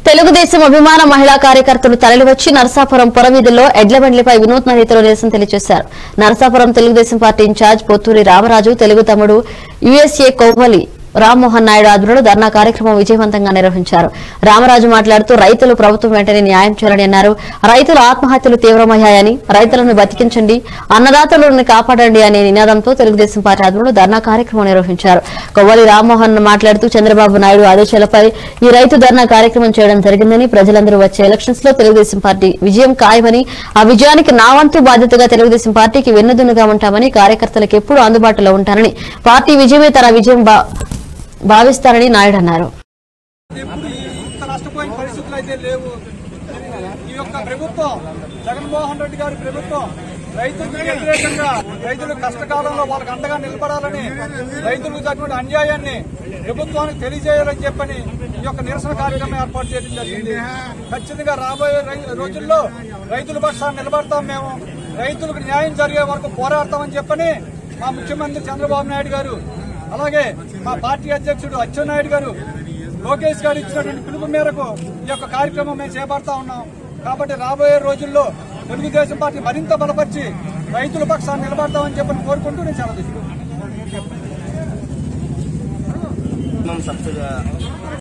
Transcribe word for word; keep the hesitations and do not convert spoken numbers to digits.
తెలుగుదేశం అభిమాన మహిళా కార్యకర్తలు తరలివచ్చి నరసాపురం పురవీధుల్లో ఎడ్లబండ్లపై వినూత్న రీతిలో నిరసన తెలియజేశారు. నరసాపురం తెలుగుదేశం పార్టీ ఇన్ఛార్జ్ పొత్తూరి రామరాజు, తెలుగు తమ్ముడు యుఎస్ఏ కొవ్వలి రామ్మోహన్ నాయుడు ఆధ్వర్యంలో ధర్నా కార్యక్రమం విజయవంతంగా నిర్వహించారు. రామరాజు మాట్లాడుతూ రైతులు ప్రభుత్వం వెంటనే న్యాయం చేయాలని అన్నారు. రైతుల ఆత్మహత్యలు తీవ్రమయ్యాయని, రైతులను బతికించండి, అన్నదాతలను కాపాడండి అనే నినాదంతో తెలుగుదేశం పార్టీ ఆధ్వర్యంలో ధర్నా కార్యక్రమం నిర్వహించారు. కొవ్వలి రామ్మోహన్ మాట్లాడుతూ చంద్రబాబు నాయుడు ఆదేశాలపై ఈ రైతు ధర్నా కార్యక్రమం చేయడం జరిగిందని, ప్రజలందరూ వచ్చే ఎలక్షన్స్ లో తెలుగుదేశం పార్టీ విజయం ఖాయమని, ఆ విజయానికి నా వంతు బాధ్యతగా తెలుగుదేశం పార్టీకి వెన్నుదన్నుగా ఉంటామని, కార్యకర్తలకు ఎప్పుడూ అందుబాటులో ఉంటానని, పార్టీ విజయమే తన విజయం భావిస్తారని నాయుడు అన్నారు. జగన్మోహన్ రెడ్డి గారి ప్రభుత్వం రైతులకు వ్యతిరేకంగా, రైతుల కష్టకాలంలో వాళ్ళకి అండగా నిలబడాలని, రైతులకు తగిన అన్యాయాన్ని ప్రభుత్వానికి తెలియజేయాలని చెప్పని ఈ యొక్క నిరసన కార్యక్రమం ఏర్పాటు చేయడం జరిగింది. ఖచ్చితంగా రాబోయే రోజుల్లో రైతుల పక్షాన్ని నిలబడతాం. మేము రైతులకు న్యాయం జరిగే వరకు పోరాడతామని చెప్పని మా ముఖ్యమంత్రి చంద్రబాబు నాయుడు గారు, అలాగే మా పార్టీ అధ్యక్షుడు అచ్చెన్నాయుడు గారు, లోకేష్ గారు ఇచ్చినటువంటి పిలుపు మేరకు ఈ యొక్క కార్యక్రమం మేము చేపడతా ఉన్నాం. కాబట్టి రాబోయే రోజుల్లో తెలుగుదేశం పార్టీ మరింత బలపరిచి రైతుల పక్షాన్ని నిలబడతామని చెప్పని కోరుకుంటూ నేను చాలా